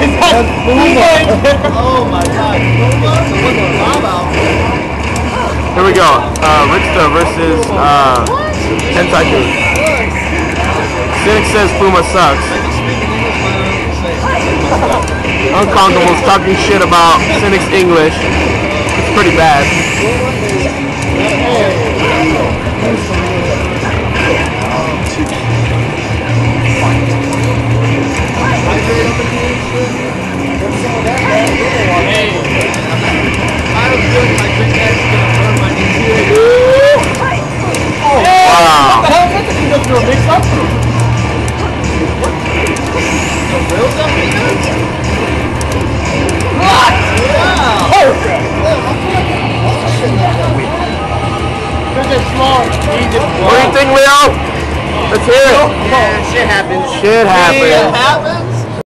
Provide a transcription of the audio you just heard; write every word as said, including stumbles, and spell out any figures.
Oh my god. Here we go. Uh, Rickstah versus uh, Tensaikun. Cynic says Puma sucks. Uncomfortable's talking shit about Cynic's English. It's pretty bad. Wow. What do you think, Leo? Let's hear it. Yeah, shit happens. Shit happens.